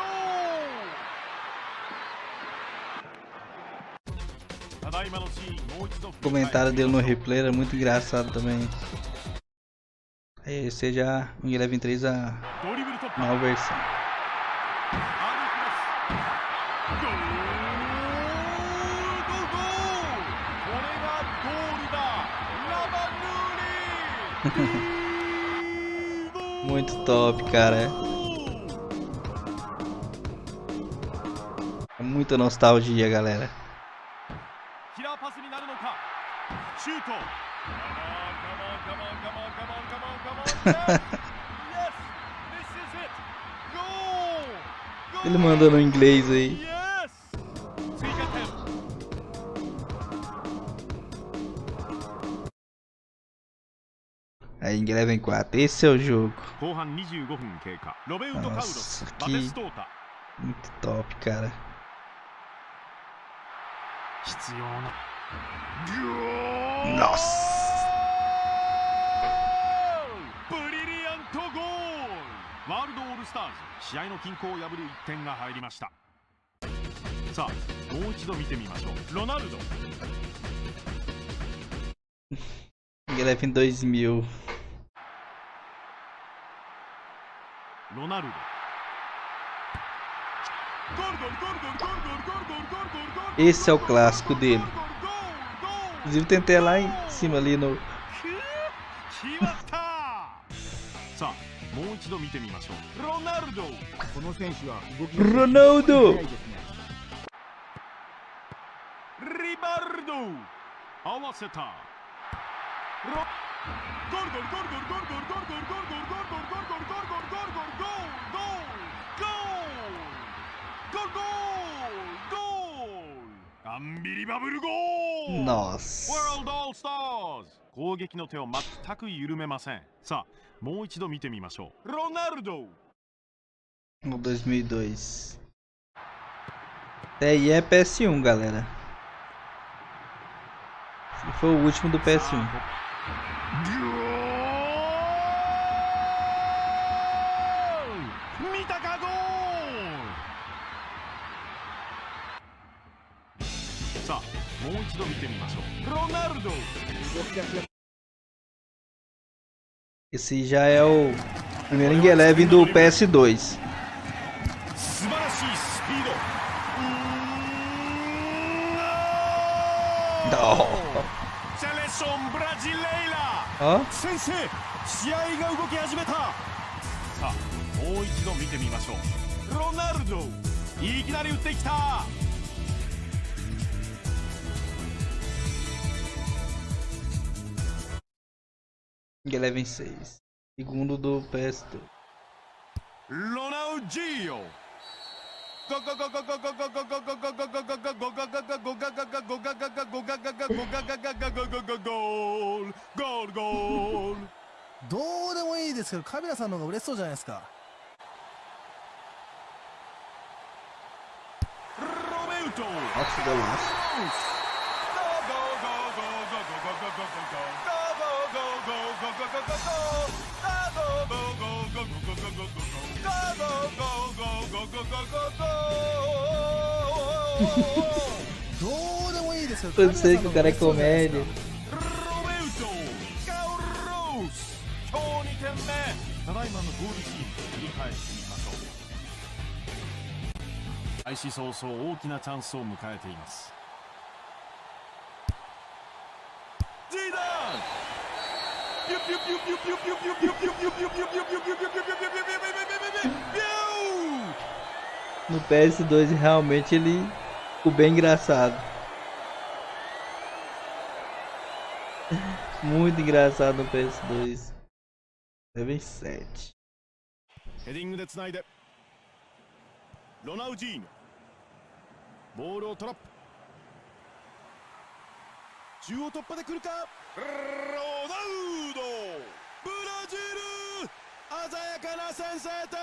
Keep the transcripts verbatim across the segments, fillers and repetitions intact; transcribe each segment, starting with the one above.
O comentário dele no replay era muito engraçado também. Aí esse já o Eleven três a nova versão. Muito top, cara. É muita nostalgia, galera. Ele mandou no inglês aí. Aí Eleven quatro, esse é o jogo. Nossa, que muito top, cara. Nossa. Eleven dois mil. Esse é o clássico dele. Inclusive tentei lá em cima ali no Ronaldo. Nossa. 攻撃の手を全く緩めません。さあ、もう一度見てみましょう。ロナルド No dois mil e dois. Até aí é P S um, galera. Esse foi o último do P S um. Esse já é o primeiro Ing Eleven do P S dois. Não. Ó. Ing Eleven seis. Segundo do P S dois. Ronaldinho. Goal! Goal! Goal! どうでもいいですけど、カビラさんの方が嬉しそうじゃないですか。 Roberto! Nossa, golaço. Eu sei que o cara é comédia. Roberto! Carlos! 今日にてんめ。ただいまのゴールシーン振り返ってみましょう。開始早々大きなチャンスを迎えています。ジーダン No P S dois realmente ele ficou bem engraçado. Muito engraçado no P S dois. Level sete. ヘディングでつないでロナウジーニョボールをトラップ中央突破で来るかロナウドブラジル鮮やかな先制点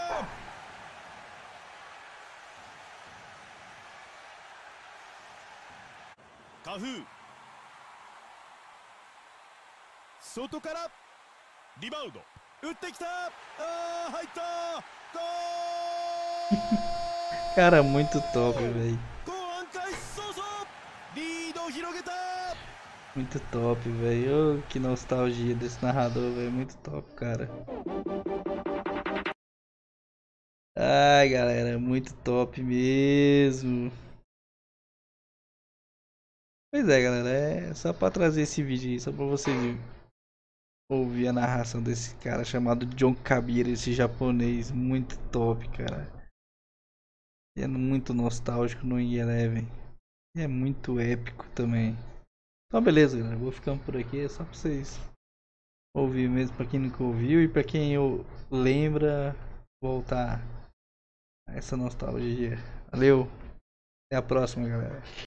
カフー外からリバウンド打ってきたあー入ったゴー Cara, muito top, velho. 後半開始早々リードを広げた Muito top, velho. Oh, que nostalgia desse narrador, velho. Muito top, cara. Ai, galera, muito top mesmo. Pois é, galera, é só pra trazer esse vídeo aí, só pra vocês ouvir a narração desse cara chamado John Kabira, esse japonês muito top, cara. E é muito nostálgico no E Eleven. E é muito épico também. Então beleza, galera, vou ficando por aqui, é só pra vocês ouvir mesmo, pra quem nunca ouviu e pra quem eu lembra voltar a essa nostalgia. Valeu, até a próxima, galera.